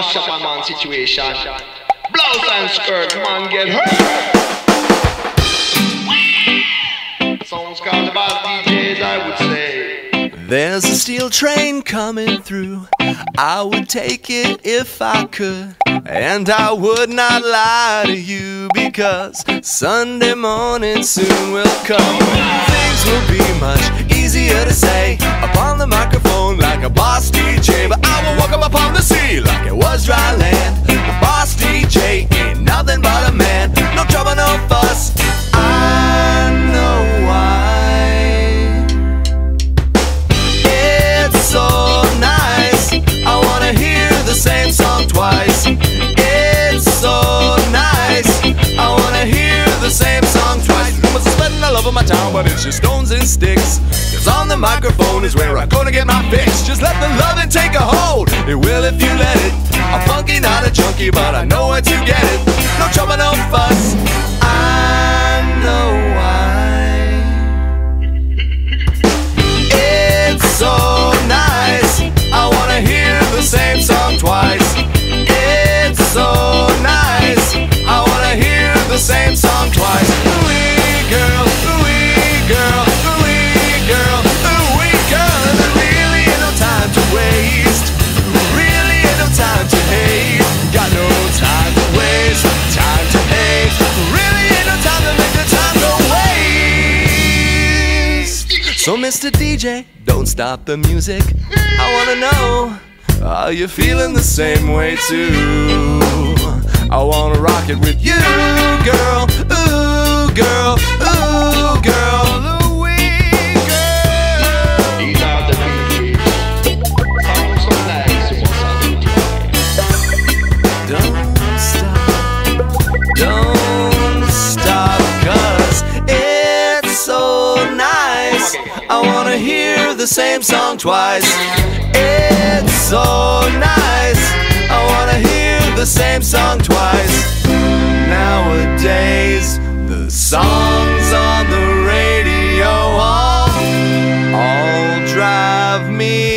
mash up a man situation. Blouse and skirt, man get hurt. Songs called about DJs, I would say. There's a steel train coming through. I would take it if I could, and I would not lie to you, because Sunday morning soon will come. Things will be much easier to say upon the microphone like a boss DJ, but I will walk up upon the sea like it was dry land. The boss DJ ain't nothing but a man. No trouble, no fuss. I know why. It's so nice. I wanna hear the same song twice. It's so nice. I wanna hear the same song twice. Rumors are spreading all over my town, but it's just stones and sticks. Cause on the microphone is where I'm gonna get my fix. Just let the loving take a hold. It will if you let it. I'm funky, not a junkie, but I know where to get it. No trouble, no fuss. I know why. It's so nice. I wanna hear the same song twice. It's so nice. I wanna hear the same song twice. Ooh-wee girl, ooh-wee girl, ooh-wee girl, ooh-wee girl. And there really ain't no time to waste. Really ain't no time to hate. Got no time to waste, time to hate. Really ain't no time to make the time go waste. So Mr. DJ, don't stop the music. I wanna know, are you feeling the same way too? I wanna rock it with you, girl. Ooh, girl. Ooh, girl. Ooh-wee, girl. These are the DJs. Sounds so nice. Don't stop, cause it's so nice. I wanna hear the same song twice. It's so nice. I wanna hear the same song twice. Nowadays, the songs on the radio all drive me